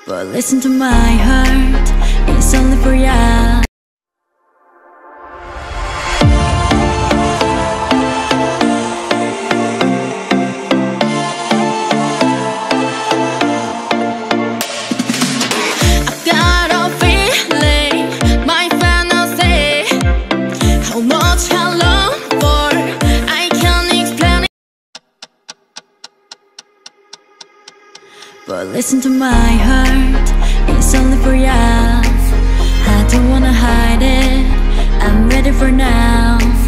But listen to my heart, it's only for ya. But listen to my heart, it's only for ya. I don't wanna hide it, I'm ready for now.